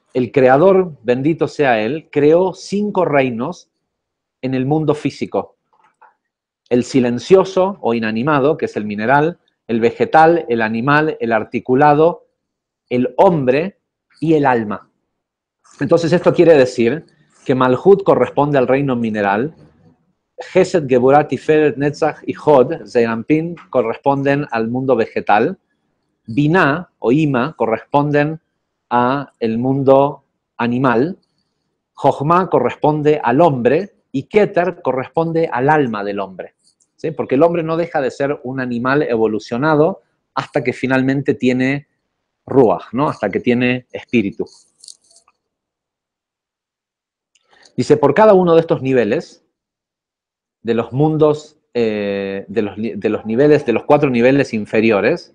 el creador, bendito sea él, creó 5 reinos en el mundo físico. El silencioso o inanimado, que es el mineral, el vegetal, el animal, el articulado, el hombre y el alma. Entonces esto quiere decir que Malhut corresponde al reino mineral, Gesed, Geburah, Tiferet, Netzach y Hod, Zeirampin, corresponden al mundo vegetal, Binah o Ima corresponden al mundo animal, Jochma corresponde al hombre y Keter corresponde al alma del hombre. ¿Sí? Porque el hombre no deja de ser un animal evolucionado hasta que finalmente tiene Ruach, ¿no? Hasta que tiene espíritu. Dice, por cada uno de estos niveles, de los mundos, de los niveles, de los 4 niveles inferiores,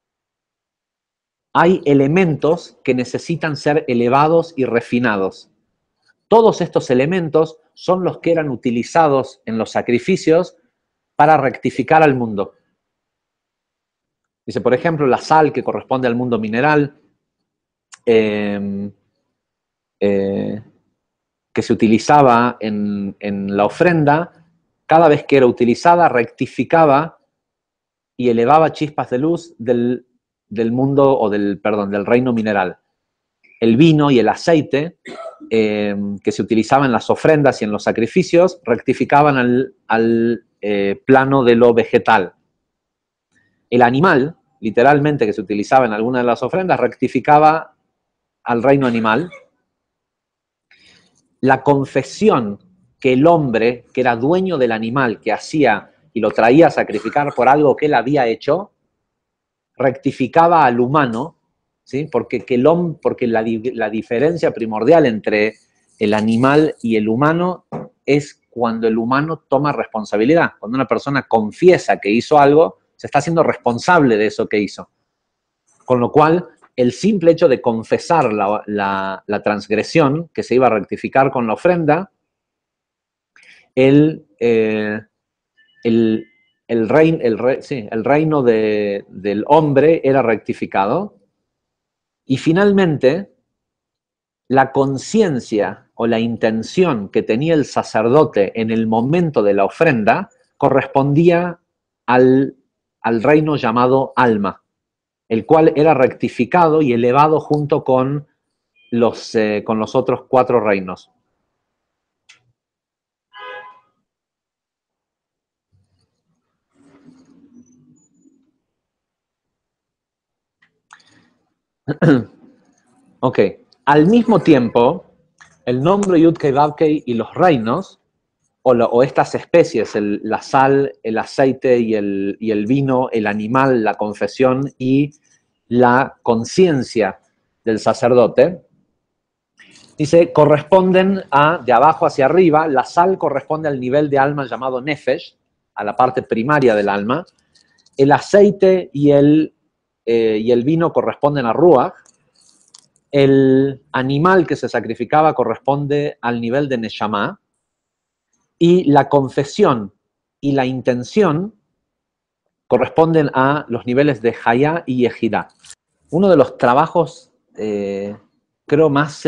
hay elementos que necesitan ser elevados y refinados. Todos estos elementos son los que eran utilizados en los sacrificios para rectificar al mundo. Dice, por ejemplo, la sal, que corresponde al mundo mineral, que se utilizaba en la ofrenda, cada vez que era utilizada, rectificaba y elevaba chispas de luz del mundo, o del reino mineral. El vino y el aceite, que se utilizaban en las ofrendas y en los sacrificios, rectificaban al plano de lo vegetal. El animal, literalmente, que se utilizaba en alguna de las ofrendas, rectificaba al reino animal. La confesión que el hombre, que era dueño del animal, que hacía y lo traía a sacrificar por algo que él había hecho, rectificaba al humano, ¿sí? Porque la diferencia primordial entre el animal y el humano es cuando el humano toma responsabilidad. Cuando una persona confiesa que hizo algo, se está haciendo responsable de eso que hizo. Con lo cual, el simple hecho de confesar la transgresión que se iba a rectificar con la ofrenda, el reino del hombre era rectificado. Y finalmente, la conciencia o la intención que tenía el sacerdote en el momento de la ofrenda correspondía al reino llamado alma, el cual era rectificado y elevado junto con los otros 4 reinos. Ok, al mismo tiempo, el nombre Yud-Kei Vav-Kei y los reinos, o estas especies, la sal, el aceite y el vino, el animal, la confesión y la conciencia del sacerdote, dice, corresponden de abajo hacia arriba. La sal corresponde al nivel de alma llamado Nefesh, a la parte primaria del alma. El aceite y el vino corresponden a Ruach. El animal que se sacrificaba corresponde al nivel de Neshama. Y la confesión y la intención corresponden a los niveles de Hayá y Yehidá. Uno de los trabajos, creo, más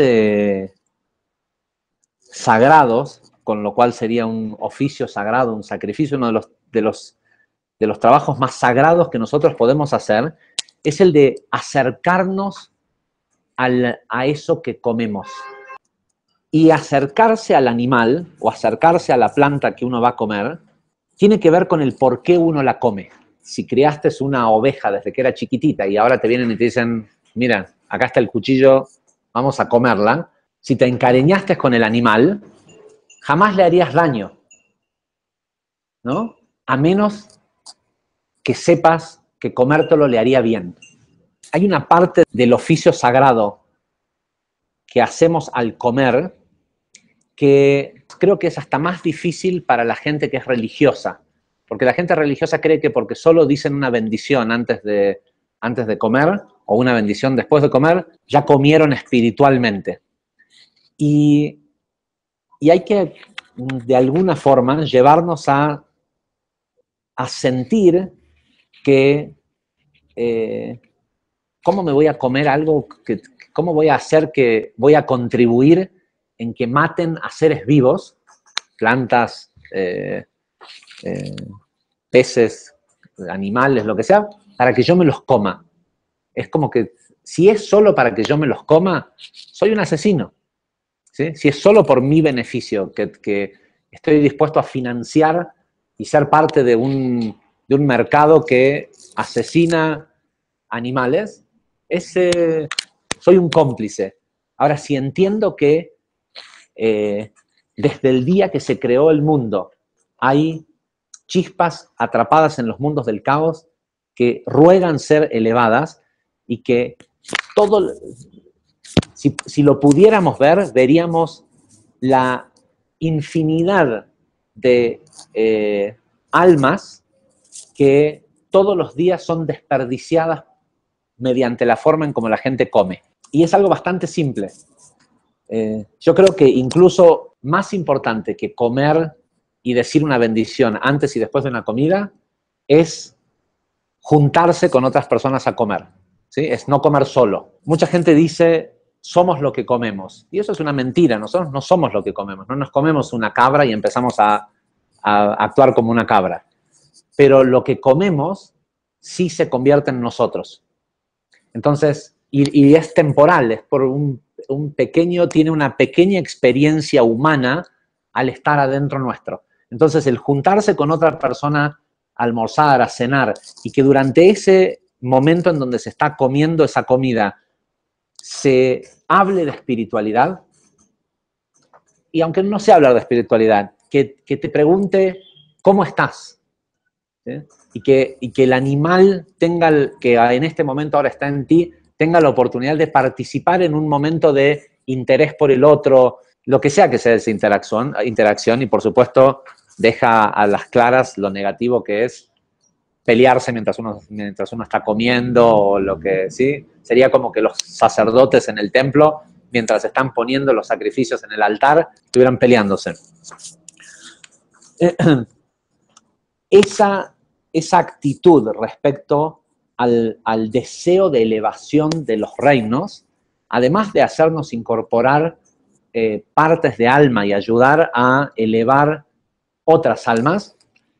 sagrados, con lo cual sería un oficio sagrado, un sacrificio, uno de los trabajos más sagrados que nosotros podemos hacer, es el de acercarnos a eso que comemos. Y acercarse al animal o acercarse a la planta que uno va a comer tiene que ver con el por qué uno la come. Si criaste una oveja desde que era chiquitita y ahora te vienen y te dicen, mira, acá está el cuchillo, vamos a comerla. Si te encariñaste con el animal, jamás le harías daño, ¿no? A menos que sepas que comértelo le haría bien. Hay una parte del oficio sagrado que hacemos al comer que creo que es hasta más difícil para la gente que es religiosa, porque la gente religiosa cree que porque solo dicen una bendición antes de comer, o una bendición después de comer, ya comieron espiritualmente. Y hay que, de alguna forma, llevarnos a sentir que, ¿cómo me voy a comer algo ¿Cómo voy a hacer que voy a contribuir en que maten a seres vivos, plantas, peces, animales, lo que sea, para que yo me los coma? Es como que si es solo para que yo me los coma, soy un asesino, ¿sí? Si es solo por mi beneficio, que estoy dispuesto a financiar y ser parte de un mercado que asesina animales, soy un cómplice. Ahora, si entiendo que desde el día que se creó el mundo hay chispas atrapadas en los mundos del caos que ruegan ser elevadas y que todo, si lo pudiéramos ver, veríamos la infinidad de almas que todos los días son desperdiciadas mediante la forma en cómo la gente come. Y es algo bastante simple. Yo creo que incluso más importante que comer y decir una bendición antes y después de una comida es juntarse con otras personas a comer, ¿sí? Es no comer solo. Mucha gente dice, somos lo que comemos. Y eso es una mentira. Nosotros no somos lo que comemos. No nos comemos una cabra y empezamos a actuar como una cabra. Pero lo que comemos sí se convierte en nosotros. Entonces, y es temporal, es por tiene una pequeña experiencia humana al estar adentro nuestro. Entonces, el juntarse con otra persona a almorzar, a cenar, y que durante ese momento en donde se está comiendo esa comida se hable de espiritualidad, y aunque no se habla de espiritualidad, que te pregunte cómo estás, ¿sí? Y que el animal que en este momento ahora está en ti, tenga la oportunidad de participar en un momento de interés por el otro, lo que sea esa interacción, y por supuesto deja a las claras lo negativo que es pelearse mientras uno está comiendo, o lo que, ¿sí? Sería como que los sacerdotes en el templo, mientras están poniendo los sacrificios en el altar, estuvieran peleándose. Esa actitud respecto al deseo de elevación de los reinos, además de hacernos incorporar partes de alma y ayudar a elevar otras almas,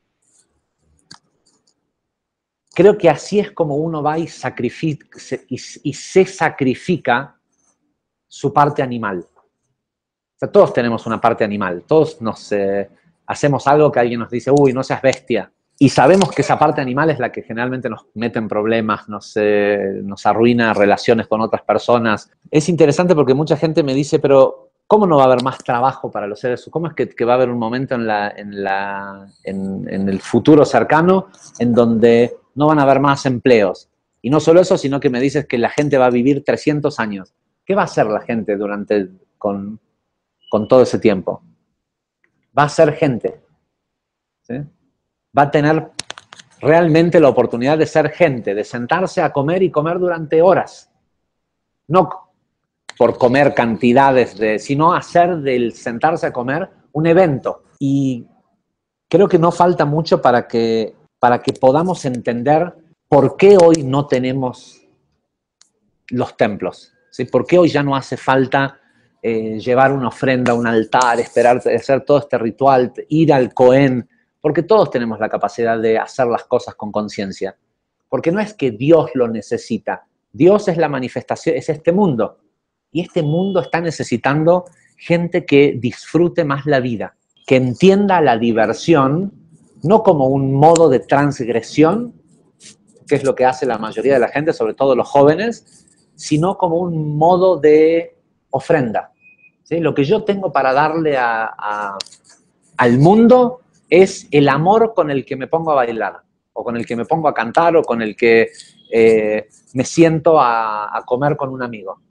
creo que así es como uno va y se sacrifica su parte animal. O sea, todos tenemos una parte animal, todos hacemos algo que alguien nos dice, uy, no seas bestia. Y sabemos que esa parte animal es la que generalmente nos mete en problemas, nos arruina relaciones con otras personas. Es interesante porque mucha gente me dice, pero ¿cómo no va a haber más trabajo para los seres humanos? ¿Cómo es que va a haber un momento en el futuro cercano en donde no van a haber más empleos? Y no solo eso, sino que me dices que la gente va a vivir 300 años. ¿Qué va a hacer la gente con todo ese tiempo? Va a ser gente, ¿sí? Va a tener realmente la oportunidad de ser gente, de sentarse a comer y comer durante horas. No por comer cantidades, sino hacer del sentarse a comer un evento. Y creo que no falta mucho para que podamos entender por qué hoy no tenemos los templos, ¿sí? ¿Por qué hoy ya no hace falta llevar una ofrenda a un altar, esperar hacer todo este ritual, ir al Cohen? Porque todos tenemos la capacidad de hacer las cosas con conciencia. Porque no es que Dios lo necesita. Dios es la manifestación, es este mundo. Y este mundo está necesitando gente que disfrute más la vida, que entienda la diversión no como un modo de transgresión, que es lo que hace la mayoría de la gente, sobre todo los jóvenes, sino como un modo de ofrenda, ¿sí? Lo que yo tengo para darle al mundo es el amor con el que me pongo a bailar, o con el que me pongo a cantar, o con el que me siento a comer con un amigo.